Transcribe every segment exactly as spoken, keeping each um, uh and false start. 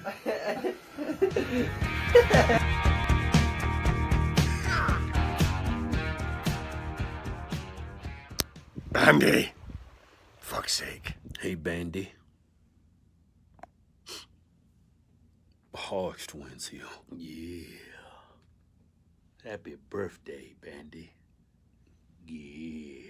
Bandy! Fuck's sake. Hey, Bandy. Harsh twins here. Yeah. Happy birthday, Bandy. Yeah.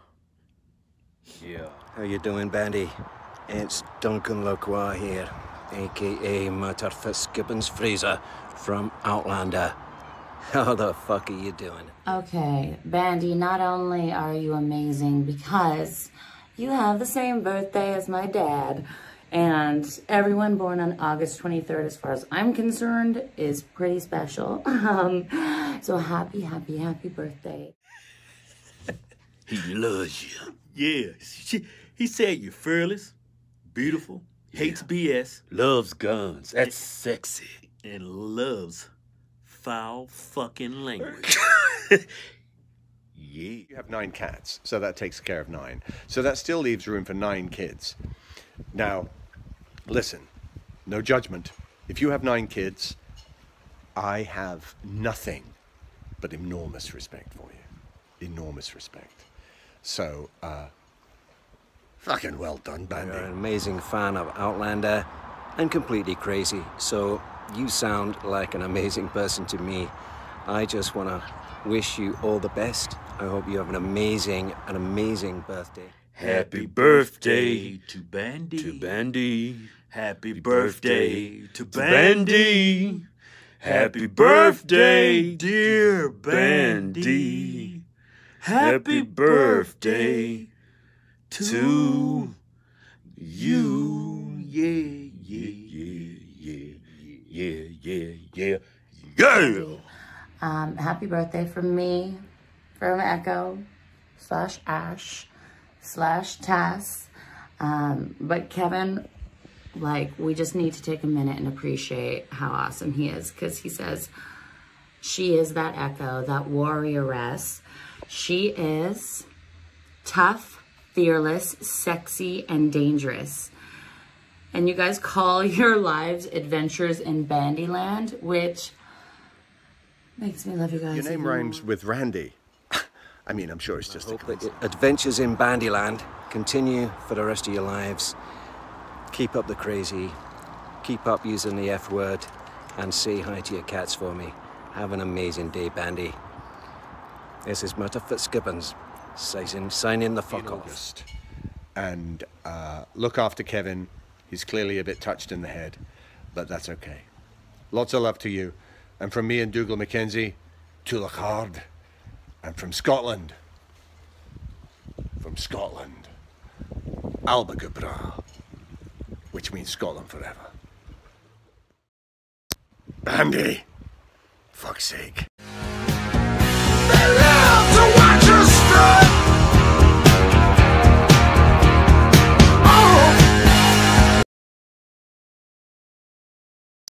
Yeah. How you doing, Bandy? It's Duncan Lacroix here, a k a. Murder Fitzgibbons Fraser from Outlander. How the fuck are you doing? Okay, Bandy, not only are you amazing because you have the same birthday as my dad, and everyone born on August twenty-third, as far as I'm concerned, is pretty special. Um, so happy, happy, happy birthday. He loves you. Yeah, she, he said you're fearless, beautiful, hates yeah. B S, loves guns. That's sexy. And loves foul fucking language. Yeah. You have nine cats, so that takes care of nine. So that still leaves room for nine kids. Now, listen, no judgment. If you have nine kids, I have nothing but enormous respect for you. Enormous respect. So, uh, fucking well done, Bandy. You're an amazing fan of Outlander and completely crazy, so you sound like an amazing person to me. I just want to wish you all the best. I hope you have an amazing, an amazing birthday. Happy birthday to Bandy. To Bandy. Happy birthday to Bandy. Happy birthday, dear Bandy. Happy birthday to you. Yeah, yeah, yeah, yeah, yeah, yeah, yeah. Um, happy birthday from me, from Echo, slash Ash, slash Tess. Um, but Kevin, like, we just need to take a minute and appreciate how awesome he is, because he says she is that Echo, that warrioress. She is tough, fearless, sexy, and dangerous. And you guys call your lives adventures in Bandyland, which makes me love you guys. Your name even rhymes more. with Randy. I mean, I'm sure it's just I a hope that concept. adventures in Bandyland continue for the rest of your lives. Keep up the crazy, keep up using the F word, and say hi to your cats for me. Have an amazing day, Bandy. This is Murder Fitzgibbons, signing, signing the fuck off. August. And uh, look after Kevin. He's clearly a bit touched in the head, but that's okay. Lots of love to you. And from me and Dougal Mackenzie, to the card. And from Scotland, from Scotland, Albagabra, which means Scotland forever. Bandy! Fuck's sake.